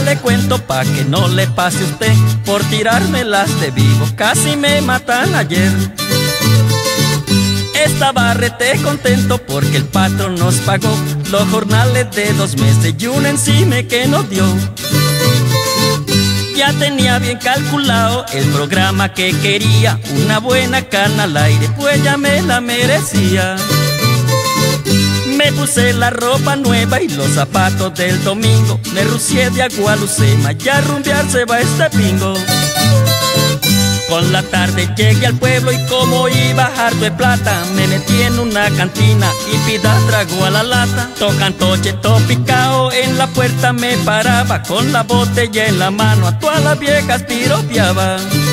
le cuento pa' que no le pase a usted. Por tirármelas de vivo casi me matan ayer. Estaba rete contento porque el patrón nos pagó los jornales de 2 meses y un encime que nos dio. Ya tenía bien calculado el programa que quería, una buena cana al aire, pues ya me la merecía. Me puse la ropa nueva y los zapatos del domingo, me rucié de Agualucema, ya a rumbear se va este pingo. Con la tarde llegué al pueblo y como iba harto de plata, me metí en una cantina y pida trago a la lata. Tocando cheto picao en la puerta me paraba, con la botella en la mano a todas las viejas piropeaba.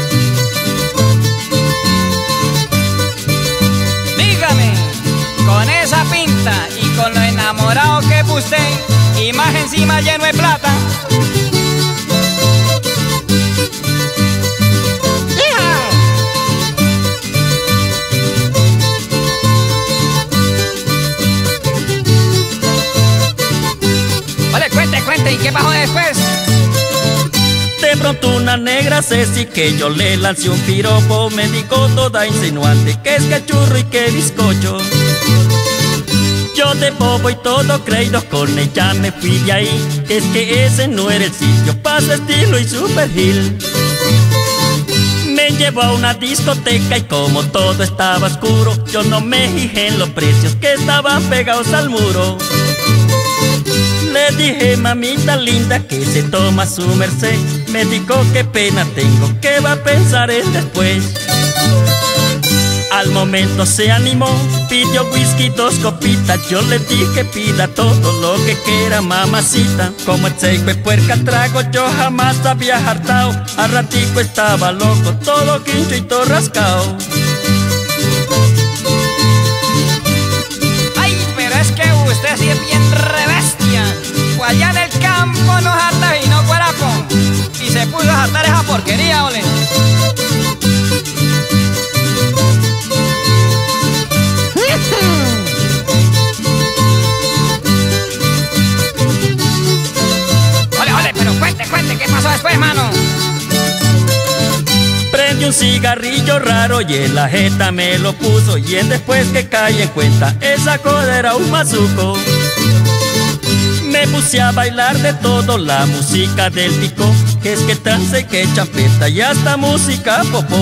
Dígame, con esa pinta y con lo enamorado que es usted, y más encima lleno de plata. Cuente, ¿y qué pasó después? De pronto una negra Ceci que yo le lancé un piropo, me dijo toda insinuante que es que churro y que bizcocho. Yo de bobo y todo creído con ella me fui de ahí, es que ese no era el sitio pa' su estilo y super heel. Me llevó a una discoteca y como todo estaba oscuro, yo no me fijé en los precios que estaban pegados al muro. Le dije, mamita linda, que se toma su merced. Me dijo, qué pena tengo, que va a pensar él después. Al momento se animó, pidió whisky 2 copitas. Yo le dije, pida todo lo que quiera, mamacita. Como el seco de puerca trago, yo jamás había hartado. Al ratico estaba loco, todo quincho y todo rascado. Ay, pero es que usted sí es bien rebestia. Pues allá en el campo nos harta y no guarapo, y se puso a hartar esa porquería, ole. Ole, pero cuente, ¿qué pasó después, mano? Prendí un cigarrillo raro y en la jeta me lo puso, y en después que caí en cuenta, esa coda era un mazuco. Me puse a bailar de todo, la música del pico, que es que trance, que champeta y hasta música popó.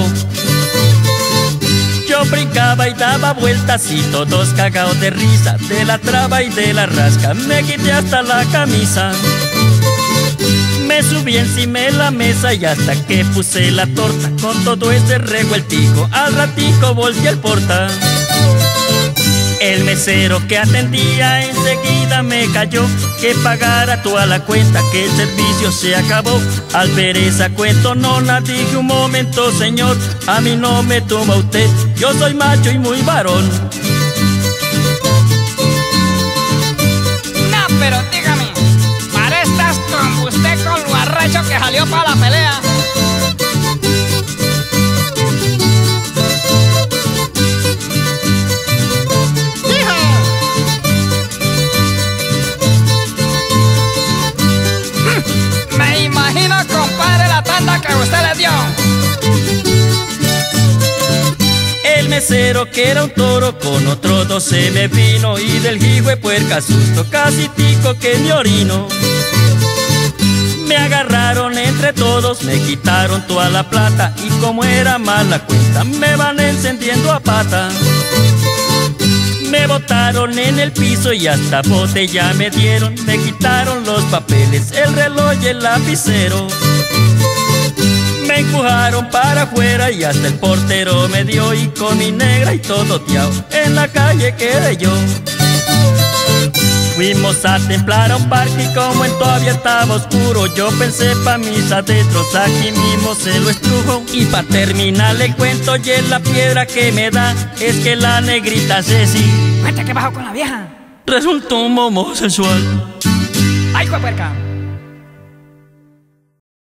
Yo brincaba y daba vueltas y todos cagados de risa, de la traba y de la rasca, me quité hasta la camisa. Me subí encima de la mesa y hasta que puse la torta, con todo ese revueltico, al ratico volteé el porta. El mesero que atendía enseguida me cayó, que pagara toda la cuenta, que el servicio se acabó. Al ver esa cuentonona dije, un momento señor, a mí no me toma usted, yo soy macho y muy varón. No, pero dígame, para estas con usted con lo arrecho que salió para la pelea. Que usted le dio. El mesero que era un toro con otro 2 se me vino, y del hijo de puerca susto casi tico que me orino. Me agarraron entre todos, me quitaron toda la plata, y como era mala cuenta me van encendiendo a pata. Me botaron en el piso y hasta botella me dieron, me quitaron los papeles, el reloj y el lapicero. Me empujaron para afuera y hasta el portero me dio, y con mi negra y todo tiao en la calle quedé yo. Fuimos a templar a un parque y como todavía estaba oscuro, yo pensé pa' mis adentros, aquí mismo se lo estrujo. Y pa' terminar el cuento y en la piedra que me da, es que la negrita Ceci, cuenta, ¿qué pasó con la vieja? resultó un homosexual. Ay, juepuerca.